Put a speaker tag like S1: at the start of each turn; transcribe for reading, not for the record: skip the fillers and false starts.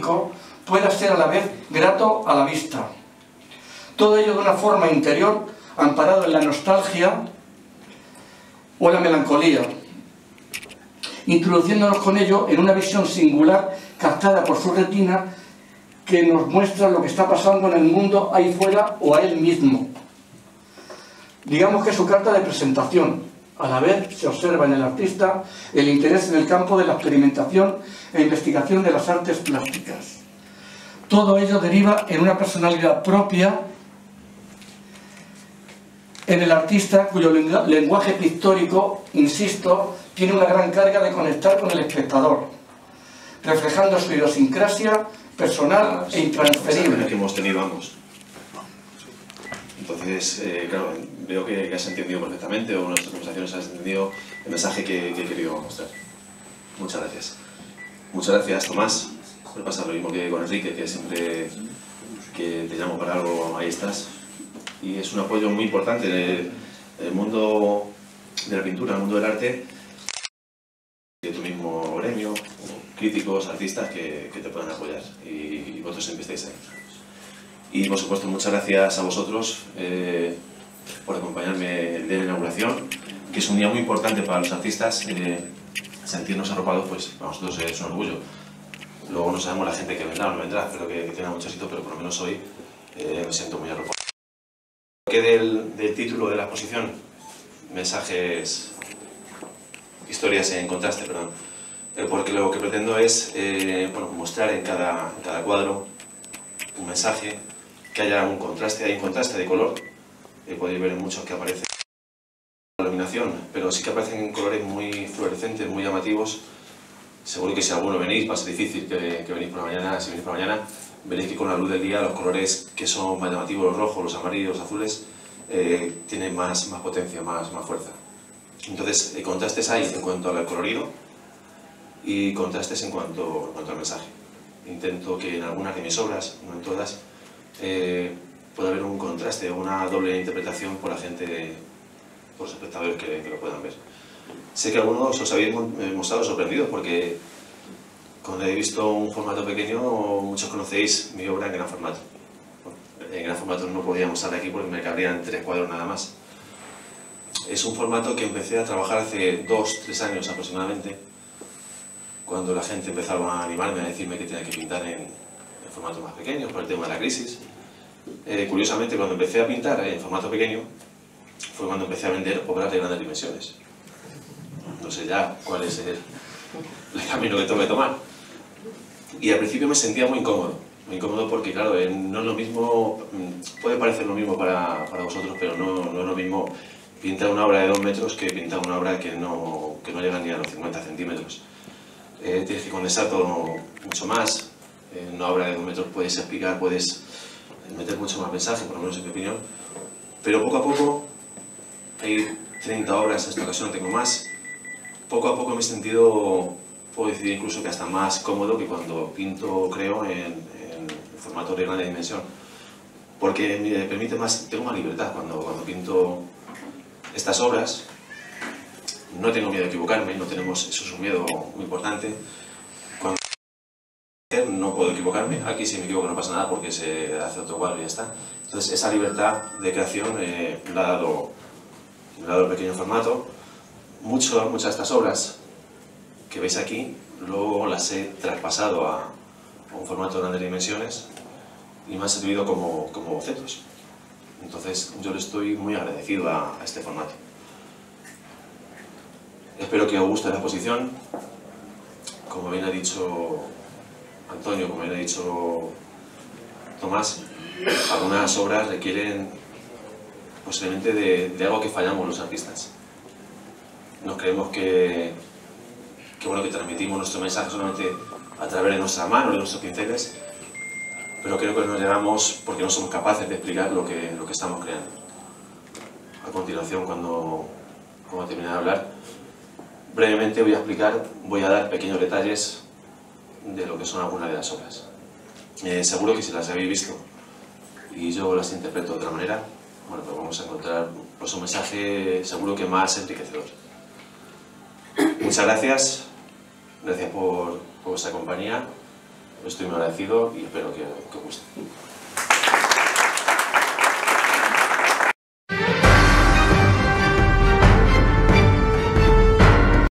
S1: público pueda ser a la vez grato a la vista. Todo ello de una forma interior, amparado en la nostalgia o la melancolía, introduciéndonos con ello en una visión singular captada por su retina que nos muestra lo que está pasando en el mundo ahí fuera o a él mismo. Digamos que es su carta de presentación. A la vez se observa en el artista el interés en el campo de la experimentación e investigación de las artes plásticas. Todo ello deriva en una personalidad propia en el artista, cuyo lenguaje pictórico, insisto, tiene una gran carga de conectar con el espectador, reflejando su idiosincrasia personal e intransferible.
S2: Que hemos tenido ambos. Entonces, claro, veo que has entendido perfectamente, o en nuestras conversaciones has entendido el mensaje que he querido mostrar. Muchas gracias. Muchas gracias, Tomás. Me pasa lo mismo que con Enrique, que siempre que te llamo para algo, ahí estás. Y es un apoyo muy importante en el mundo de la pintura, en el mundo del arte, de tu mismo gremio, críticos, artistas que te puedan apoyar, y vosotros siempre estáis ahí. Y por supuesto, muchas gracias a vosotros por acompañarme el día de la inauguración, que es un día muy importante para los artistas. Sentirnos arropados, pues para nosotros es un orgullo. Luego no sabemos la gente que vendrá o no vendrá, espero que tenga mucho éxito, pero por lo menos hoy me siento muy arropado. ¿Qué del título de la exposición? Mensajes, historias en contraste, perdón. Porque lo que pretendo es bueno, mostrar en cada cuadro un mensaje, que haya un contraste, hay un contraste de color, podéis ver en muchos que aparece la iluminación, pero sí que aparecen colores muy fluorescentes, muy llamativos. Seguro que si alguno venís, va a ser difícil que venís por la mañana. Si venís por la mañana, veréis que con la luz del día los colores que son más llamativos, los rojos, los amarillos, los azules, tienen más potencia, más fuerza. Entonces, contrastes hay en cuanto al colorido y contrastes en cuanto al mensaje. Intento que en algunas de mis obras, no en todas, pueda haber un contraste o una doble interpretación por la gente, por los espectadores que lo puedan ver. Sé que algunos os habéis mostrado sorprendidos porque cuando he visto un formato pequeño, muchos conocéis mi obra en gran formato. Bueno, en gran formato no podía mostrar aquí porque me cabrían 3 cuadros nada más. Es un formato que empecé a trabajar hace 2-3 años aproximadamente, cuando la gente empezaba a animarme a decirme que tenía que pintar en formatos más pequeños por el tema de la crisis. Curiosamente, cuando empecé a pintar en formato pequeño, fue cuando empecé a vender obras de grandes dimensiones. No sé ya cuál es el camino que tengo que tomar. Y al principio me sentía muy incómodo porque, claro, no es lo mismo, puede parecer lo mismo para vosotros, pero no es lo mismo pintar una obra de 2 metros que pintar una obra que no llega ni a los 50 centímetros. Tienes que condensar todo mucho más. En una obra de 2 metros puedes explicar, puedes meter mucho más mensaje, por lo menos en mi opinión. Pero poco a poco, hay 30 obras, en esta ocasión tengo más. Poco a poco me he sentido, puedo decir incluso que hasta más cómodo que cuando pinto o creo en formato de grande dimensión. Porque me permite más, tengo más libertad cuando pinto estas obras. No tengo miedo a equivocarme, no tenemos, eso es un miedo muy importante. Cuando no puedo equivocarme, aquí si me equivoco no pasa nada porque se hace otro cuadro y ya está. Entonces esa libertad de creación me la ha dado el pequeño formato. Muchas de estas obras que veis aquí, luego las he traspasado a un formato de grandes dimensiones y me han servido como bocetos. Entonces yo le estoy muy agradecido a este formato. Espero que os guste la exposición. Como bien ha dicho Antonio, como bien ha dicho Tomás, algunas obras requieren posiblemente de algo que fallamos los artistas. Nos creemos que transmitimos nuestro mensaje solamente a través de nuestra mano, de nuestros pinceles, pero creo que nos llegamos porque no somos capaces de explicar lo que estamos creando. A continuación, cuando termine de hablar, brevemente voy a dar pequeños detalles de lo que son algunas de las obras. Seguro que si las habéis visto y yo las interpreto de otra manera, bueno, pues vamos a encontrar pues, un mensaje seguro que más enriquecedor. Muchas gracias por vuestra compañía Estoy muy agradecido y espero que os guste.